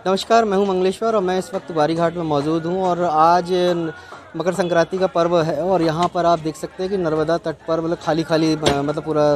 नमस्कार, मैं हूं मंगलेश्वर और मैं इस वक्त ग्वारी घाट में मौजूद हूं और आज मकर संक्रांति का पर्व है और यहाँ पर आप देख सकते हैं कि नर्मदा तट पर मतलब खाली मतलब पूरा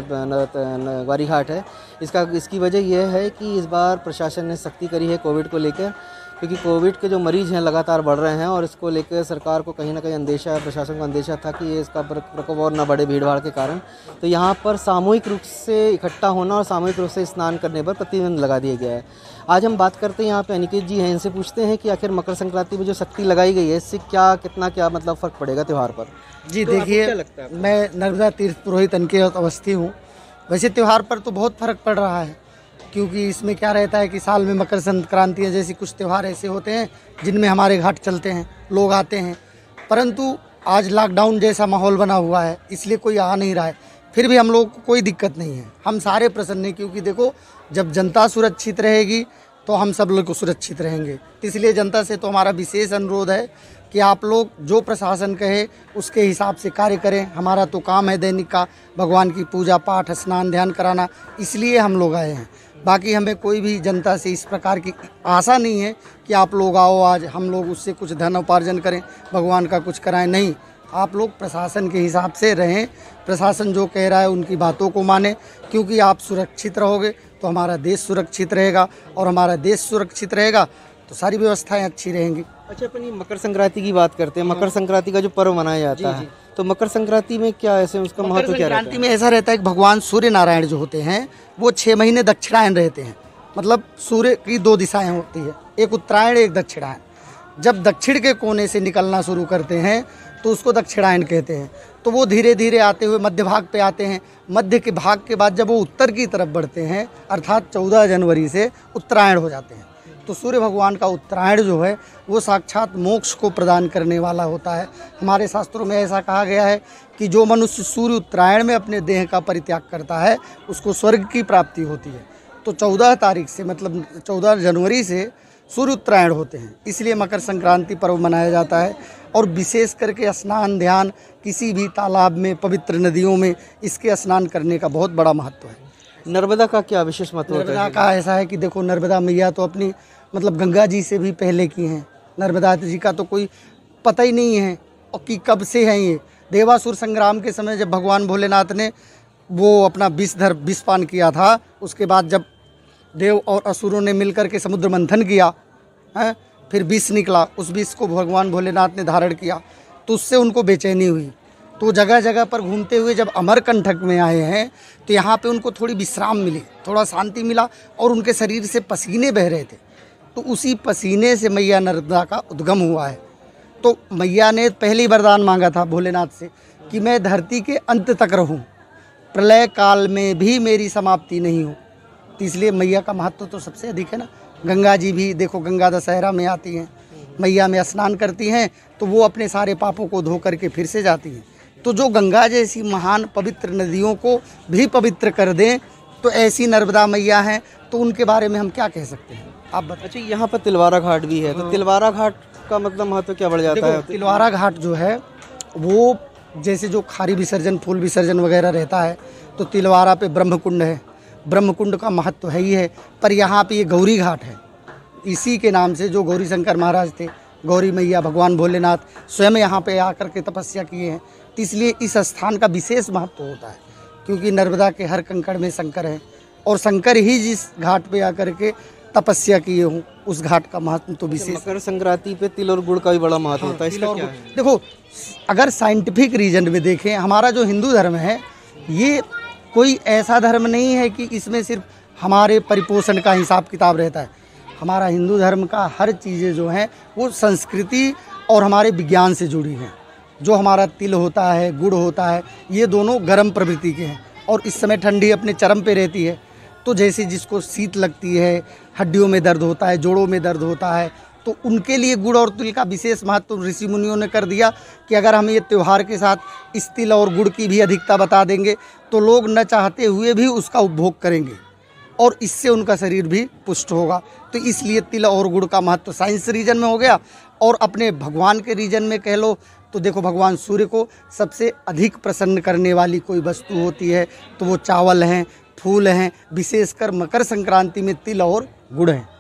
ग्वारी घाट है। इसकी वजह यह है कि इस बार प्रशासन ने सख्ती करी है कोविड को लेकर, क्योंकि कोविड के जो मरीज़ हैं लगातार बढ़ रहे हैं और इसको लेकर सरकार को कहीं ना कहीं अंदेशा है, प्रशासन को अंदेशा था कि इसका प्रकोप और ना बढ़े भीड़ भाड़ के कारण। तो यहाँ पर सामूहिक रूप से इकट्ठा होना और सामूहिक रूप से स्नान करने पर प्रतिबंध लगा दिया गया है। आज हम बात करते हैं यहाँ पे अनिकेत जी हैं, इनसे पूछते हैं कि आखिर मकर संक्रांति में जो सख्ती लगाई गई है इससे क्या मतलब फ़र्क पड़ेगा त्यौहार पर। जी तो देखिए, मैं नर्मदा तीर्थ पुरोहित अनिकेत अवस्थी हूँ। वैसे त्यौहार पर तो बहुत फ़र्क पड़ रहा है, क्योंकि इसमें क्या रहता है कि साल में मकर संक्रांति जैसी कुछ त्यौहार ऐसे होते हैं जिनमें हमारे घाट चलते हैं, लोग आते हैं, परंतु आज लॉकडाउन जैसा माहौल बना हुआ है इसलिए कोई आ नहीं रहा है। फिर भी हम लोग को कोई दिक्कत नहीं है, हम सारे प्रसन्न हैं, क्योंकि देखो जब जनता सुरक्षित रहेगी तो हम सब लोग सुरक्षित रहेंगे। इसलिए जनता से तो हमारा विशेष अनुरोध है कि आप लोग जो प्रशासन कहे उसके हिसाब से कार्य करें। हमारा तो काम है दैनिक का भगवान की पूजा पाठ स्नान ध्यान कराना, इसलिए हम लोग आए हैं। बाकी हमें कोई भी जनता से इस प्रकार की आशा नहीं है कि आप लोग आओ आज हम लोग उससे कुछ धन उपार्जन करें, भगवान का कुछ कराएं। नहीं, आप लोग प्रशासन के हिसाब से रहें, प्रशासन जो कह रहा है उनकी बातों को माने, क्योंकि आप सुरक्षित रहोगे तो हमारा देश सुरक्षित रहेगा और हमारा देश सुरक्षित रहेगा तो सारी व्यवस्थाएं अच्छी रहेंगी। अच्छा, अपनी मकर संक्रांति की बात करते हैं। मकर संक्रांति का जो पर्व मनाया जाता है, तो मकर संक्रांति में क्या ऐसे उसका महत्व क्या रहता है? संक्रांति में ऐसा रहता है कि भगवान सूर्य नारायण जो होते हैं वो 6 महीने दक्षिणायन रहते हैं। मतलब सूर्य की 2 दिशाएं होती है, एक उत्तरायण एक दक्षिणायन। जब दक्षिण के कोने से निकलना शुरू करते हैं तो उसको दक्षिणायन कहते हैं। तो वो धीरे धीरे आते हुए मध्य भाग पे आते हैं। मध्य के भाग के बाद जब वो उत्तर की तरफ बढ़ते हैं, अर्थात 14 जनवरी से उत्तरायण हो जाते हैं। तो सूर्य भगवान का उत्तरायण जो है वो साक्षात मोक्ष को प्रदान करने वाला होता है। हमारे शास्त्रों में ऐसा कहा गया है कि जो मनुष्य सूर्य उत्तरायण में अपने देह का परित्याग करता है उसको स्वर्ग की प्राप्ति होती है। तो 14 तारीख से मतलब 14 जनवरी से सूर्य उत्तरायण होते हैं, इसलिए मकर संक्रांति पर्व मनाया जाता है। और विशेष करके स्नान ध्यान किसी भी तालाब में, पवित्र नदियों में इसके स्नान करने का बहुत बड़ा महत्व है। नर्मदा का क्या विशेष महत्व होता है? नर्मदा का ऐसा है कि देखो, नर्मदा मैया तो अपनी मतलब गंगा जी से भी पहले की हैं। नर्मदा जी का तो कोई पता ही नहीं है और कि कब से हैं ये। देवासुर संग्राम के समय जब भगवान भोलेनाथ ने वो अपना विष पान किया था, उसके बाद जब देव और असुरों ने मिलकर के समुद्र मंथन किया है, फिर विष निकला, उस विष को भगवान भोलेनाथ ने धारण किया, तो उससे उनको बेचैनी हुई। तो जगह जगह पर घूमते हुए जब अमरकंटक में आए हैं तो यहाँ पे उनको थोड़ी विश्राम मिली, थोड़ा शांति मिला और उनके शरीर से पसीने बह रहे थे। तो उसी पसीने से मैया नर्मदा का उद्गम हुआ है। तो मैया ने पहले ही वरदान मांगा था भोलेनाथ से कि मैं धरती के अंत तक रहूँ, प्रलय काल में भी मेरी समाप्ति नहीं हो। तो इसलिए मैया का महत्व तो सबसे अधिक है ना। गंगा जी भी देखो, गंगा दशहरा में आती हैं, मैया में स्नान करती हैं तो वो अपने सारे पापों को धो करके फिर से जाती हैं। तो जो गंगा जैसी महान पवित्र नदियों को भी पवित्र कर दें, तो ऐसी नर्मदा मैया हैं, तो उनके बारे में हम क्या कह सकते हैं, आप बताइए। अच्छा, यहाँ पर तिलवारा घाट भी है, तो तिलवारा घाट का मतलब महत्व क्या बढ़ जाता है? तिलवारा घाट जो है वो जैसे जो खारी विसर्जन, फूल विसर्जन वगैरह रहता है, तो तिलवारा पे ब्रह्मकुंड है। ब्रह्मकुंड का महत्व तो है ही है, पर यहाँ पे ये गौरी घाट है, इसी के नाम से जो गौरी शंकर महाराज थे, गौरी मैया, भगवान भोलेनाथ स्वयं यहाँ पे आकर के तपस्या किए हैं। तो इसलिए इस स्थान का विशेष महत्व होता है, क्योंकि नर्मदा के हर कंकड़ में शंकर है और शंकर ही जिस घाट पे आकर के तपस्या किए हूँ उस घाट का महत्व तो विशेष। मकर संक्रांति पे तिल और गुड़ का भी बड़ा महत्व होता है, इसका क्या है? देखो, अगर साइंटिफिक रीजन में देखें, हमारा जो हिंदू धर्म है ये कोई ऐसा धर्म नहीं है कि इसमें सिर्फ हमारे परिपोषण का हिसाब किताब रहता है। हमारा हिंदू धर्म का हर चीज़ें जो हैं वो संस्कृति और हमारे विज्ञान से जुड़ी हैं। जो हमारा तिल होता है, गुड़ होता है, ये दोनों गर्म प्रवृत्ति के हैं और इस समय ठंडी अपने चरम पे रहती है। तो जैसे जिसको शीत लगती है, हड्डियों में दर्द होता है, जोड़ों में दर्द होता है, तो उनके लिए गुड़ और तिल का विशेष महत्व ऋषि मुनियों ने कर दिया कि अगर हम ये त्यौहार के साथ इस तिल और गुड़ की भी अधिकता बता देंगे तो लोग न चाहते हुए भी उसका उपभोग करेंगे और इससे उनका शरीर भी पुष्ट होगा। तो इसलिए तिल और गुड़ का महत्व साइंस रीजन में हो गया। और अपने भगवान के रीजन में कह लो तो देखो, भगवान सूर्य को सबसे अधिक प्रसन्न करने वाली कोई वस्तु होती है तो वो चावल हैं, फूल हैं। विशेषकर मकर संक्रांति में तिल और गुड़ हैं।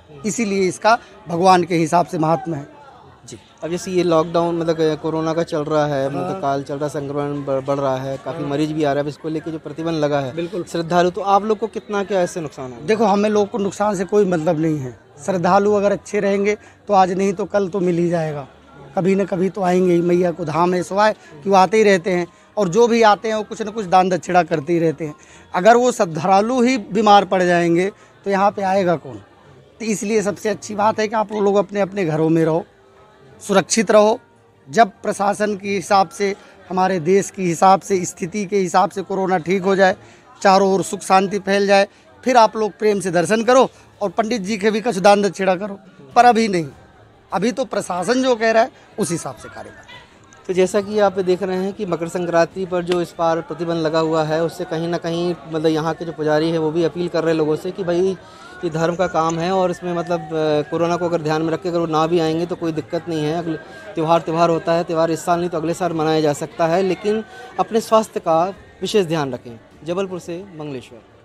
इसीलिए इसका भगवान के हिसाब से महात्मा है। जी। अब जैसे ये लॉकडाउन मतलब कोरोना का चल रहा है, मतलब काल चल रहा है, संक्रमण बढ़ रहा है, काफ़ी मरीज भी आ रहा है, अब इसको लेके जो प्रतिबंध लगा है बिल्कुल श्रद्धालु, तो आप लोग को कितना क्या ऐसे नुकसान है? देखो, हमें लोग को नुकसान से कोई मतलब नहीं है। श्रद्धालु अगर अच्छे रहेंगे तो आज नहीं तो कल तो मिल ही जाएगा, कभी न कभी तो आएंगे ही। मैया को धाम है सिवाय कि वो आते ही रहते हैं, और जो भी आते हैं वो कुछ न कुछ दान दक्षिणा करते ही रहते हैं। अगर वो श्रद्धालु ही बीमार पड़ जाएंगे तो यहाँ पे आएगा कौन? तो इसलिए सबसे अच्छी बात है कि आप लोग अपने अपने घरों में रहो, सुरक्षित रहो। जब प्रशासन के हिसाब से, हमारे देश के हिसाब से, स्थिति के हिसाब से कोरोना ठीक हो जाए, चारों ओर सुख शांति फैल जाए, फिर आप लोग प्रेम से दर्शन करो और पंडित जी के भी कुछ दान दक्षिणा करो। पर अभी नहीं, अभी तो प्रशासन जो कह रहा है उस हिसाब से कार्य करें। तो जैसा कि आप देख रहे हैं कि मकर संक्रांति पर जो इस बार प्रतिबंध लगा हुआ है, उससे कहीं ना कहीं मतलब यहाँ के जो पुजारी है वो भी अपील कर रहे हैं लोगों से कि भाई ये धर्म का काम है और इसमें मतलब कोरोना को अगर ध्यान में रख के अगर वो ना भी आएंगे तो कोई दिक्कत नहीं है। अगले त्यौहार होता है, त्यौहार इस साल नहीं तो अगले साल मनाया जा सकता है, लेकिन अपने स्वास्थ्य का विशेष ध्यान रखें। जबलपुर से मंगलेश्वर।